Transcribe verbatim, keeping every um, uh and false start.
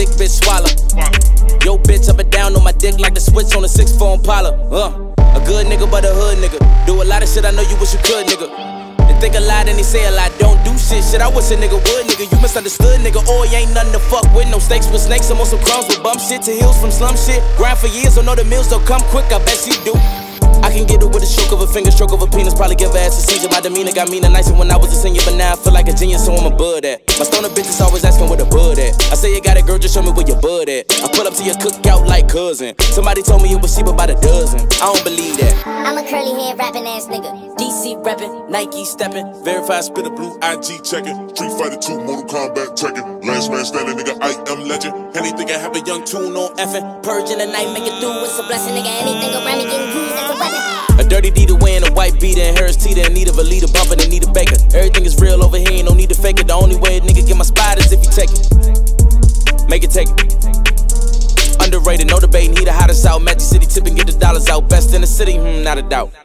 thick bitch swallow. Yo bitch up and down on my dick like the switch on a six four Impala. Uh, a good nigga but a hood nigga. Do a lot of shit I know you wish you could, nigga. They think a lot and they say a lot, don't do shit. Shit I wish a nigga would, nigga. You misunderstood, nigga. Or you ain't nothing to fuck with. No stakes with snakes, I'm on some crumbs with bum shit to heels from slum shit. Grind for years, don't know the meals don't come quick, I bet you do. I can get it with a stroke of a finger, stroke of a penis. Probably give her ass a seizure. My demeanor got meaner nicer when I was a senior, but now I feel like a genius, so I'm a bud at. My stoner bitches always asking where the bud at. I say you got it, girl, just show me where your bud at. I pull up to your cookout like cousin. Somebody told me it was cheap about a dozen. I don't believe that. I'm a curly hair rapping ass nigga. D C rapping, Nike stepping, verified spitter blue, I G checking. Street Fighter two, Mortal Kombat checking. Last man standing, nigga, I am legend. Anything can have a young tune on effing. Purge in the night, make it through, it's a blessing, nigga. Anything around me getting cruised, that's a weapon. A dirty Dita wearing a white beater and Harris Teeter in need of a leader, bumping and need a baker. Everything is real over here, ain't no need to fake it. The only way a nigga get my spot is if he take it. Make it take it. Underrated, no debating, he the hottest out. Magic City tipping, get the dollars out. Best in the city, hmm, not a doubt.